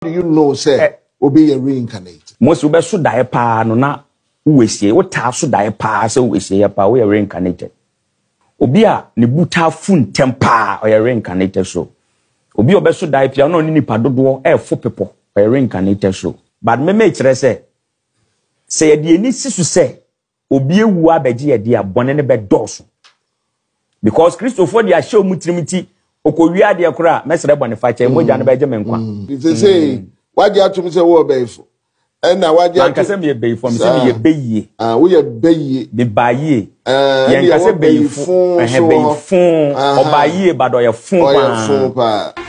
you know say obi reincarnate? Most ube so die pa no na uwesie. What ta so die pa so uwesie pa we reincarnated. Obi a ne buta fun tempa or reincarnated so. Obi obe so die pia no ni nipa dodo fo people or reincarnated so. But me kire say ye de ni sisu say obi ewu abeje ye de abone ne be doso. Because Christopher dia show mutirimiti okowia de kora mesere bone fa che moja ne beje menkwa. They say why atum say wo beifo. And now why atum kase me beifo me say me ye beyi. We ye beyi. Be bayi. Yen kase beifo beifo obayi ba do ye fun pa.